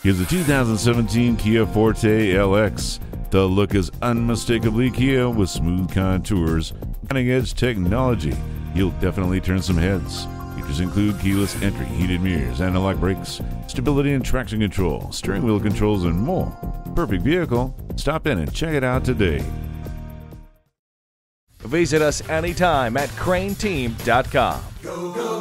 Here's the 2017 Kia Forte LX. The look is unmistakably Kia with smooth contours, cutting-edge technology. You'll definitely turn some heads. Features include keyless entry, heated mirrors, anti-lock brakes, stability and traction control, steering wheel controls, and more. Perfect vehicle. Stop in and check it out today. Visit us anytime at crainteam.com. Go, go.